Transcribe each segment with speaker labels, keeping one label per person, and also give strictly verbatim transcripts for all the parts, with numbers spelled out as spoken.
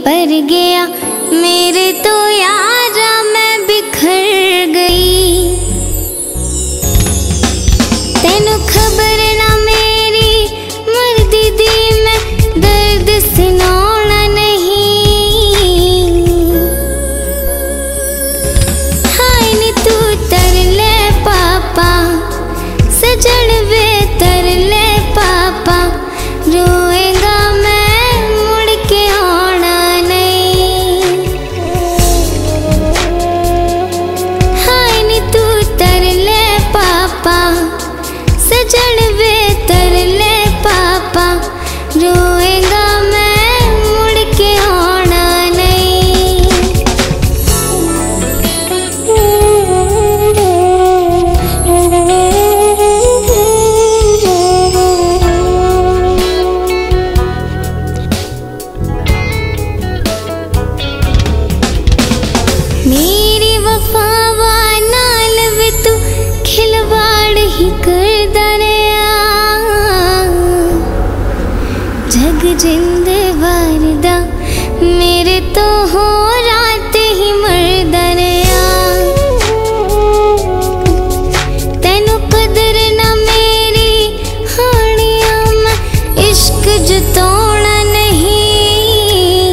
Speaker 1: पर गया मेरे तो यारा मैं बिखर गई। तेनू खबर ना मेरी मर्दी दी मैं दर्द सुनाना नहीं। हाय नी तू तर ले पापा सजन वे तर ले पापा, रोएगा मैं मुड़ के आना नहीं। हाय नी तू तर ले पापा सजन वे तर ले पापा, रोएगा मैं मुड़ के आना नहीं। मेरी वफावा नाल वे तू खिलवाड़ ही करदा रहा। जग जिंद वारदा मेरे तो हो रात ही मरदा रहा। तेनू कदर ना मेरी हानिया मैं इश्क जताना नहीं।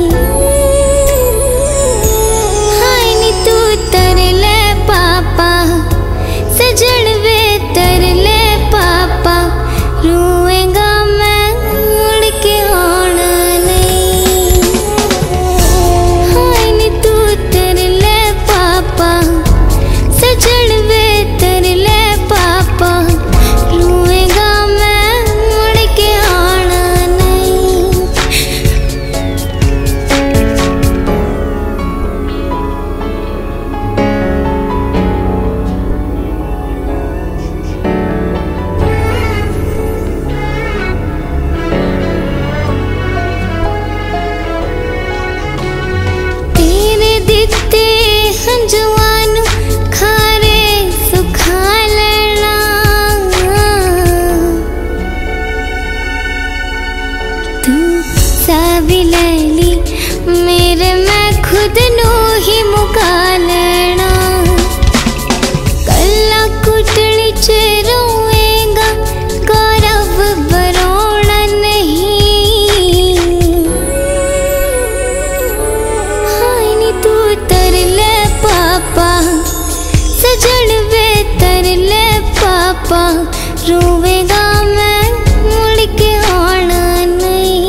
Speaker 1: हाय नी तू तर ले पापा सजन वे तर ले पापा, रोएगा मैं मुड़ के आना नहीं। हाय नी तू तर ले पापा सजन वे तर ले पापा, रोएगा मैं मुड़ के आना नहीं। तेरे दिते हंजुआनू खारे सुखा लेना। तू सावी ले ली मेरे मैं खुद नू ही मुका लेना। कल्ला कुटड़ी च रोएगा गौरव बरोना नहीं। हाय नी तू तर ले पापा सजन वे तर ले पापा, रोएगा मैं मुड़ के आना नहीं।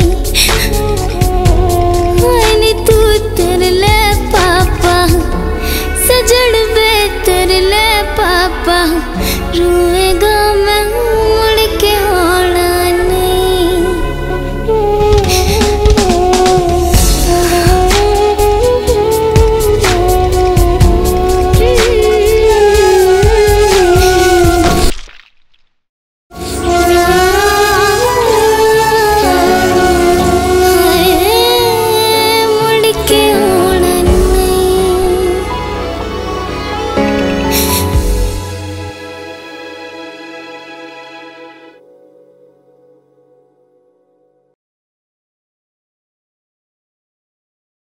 Speaker 1: हाय नी तू तर ले पापा सजन वे तर ले पापा, रोए